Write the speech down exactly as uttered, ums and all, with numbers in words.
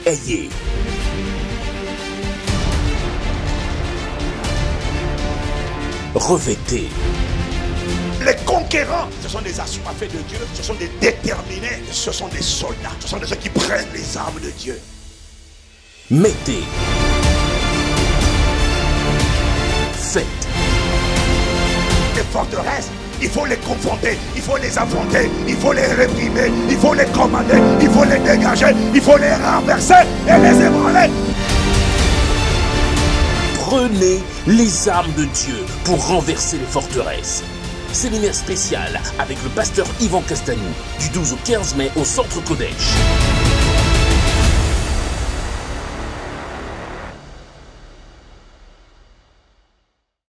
Ayez. Revêtez. Les conquérants, ce sont des assoiffés de Dieu, ce sont des déterminés, ce sont des soldats, ce sont des gens qui prennent les armes de Dieu. Mettez. Faites. Les forteresses, il faut les confronter, il faut les affronter, il faut les réprimer, il faut les commander, il faut les dégager, il faut les renverser et les ébranler. Prenez les armes de Dieu pour renverser les forteresses. Séminaire spécial avec le pasteur Yvan Castagnou du douze au quinze mai au Centre Kodesh.